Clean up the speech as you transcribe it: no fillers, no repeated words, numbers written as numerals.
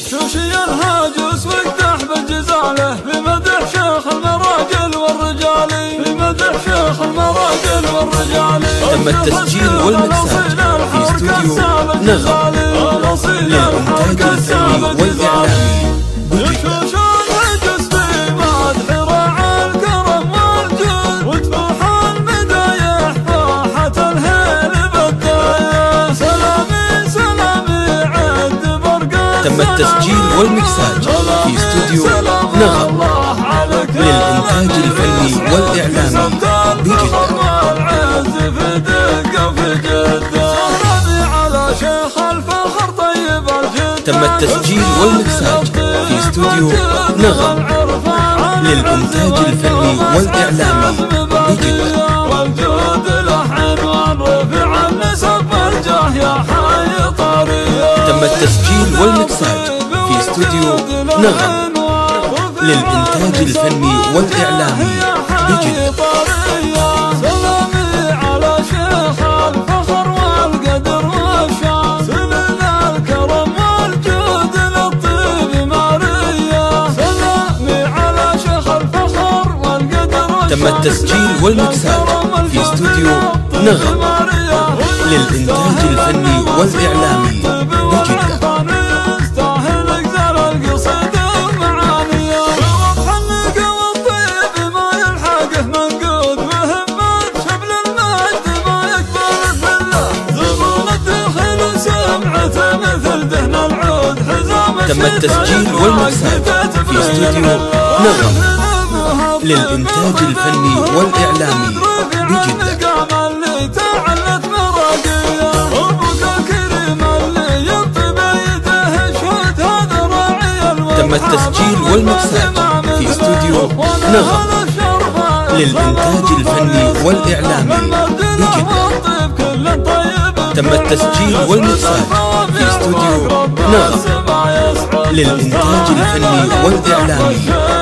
شوشي الهاجس واقدح بجزاله في مدح شيخ المراجل والرجال، في مدح شيخ المراجل والرجال. تم التسجيل والمكساج في استوديو نغم للإنتاج الفني والإعلامي بجدة. تم التسجيل والمكساج في استوديو نغم للإنتاج الفني والإعلامي بجدة. تم التسجيل والمكساج في استوديو نغم للإنتاج الفني والإعلامي بجدة. تم التسجيل والمكساج في استوديو نغم للإنتاج الفني والإعلامي بجدة. سلامي على شيخ الفخر والقدر والشان، سلنا الكرم والجود للطيب ماريا. سلامي على شيخ الفخر والقدر والشان. تم التسجيل والمكساج في استوديو نغم للإنتاج الفني والإعلامي بجدة. تم التسجيل والمكساج في استوديو نغم للإنتاج الفني والإعلامي بجدة. تم التسجيل والمكساج في استوديو نغم للإنتاج الفني والإعلامي بجدة. تم التسجيل والمكساج في استوديو نغم للإنتاج الفني والإعلامي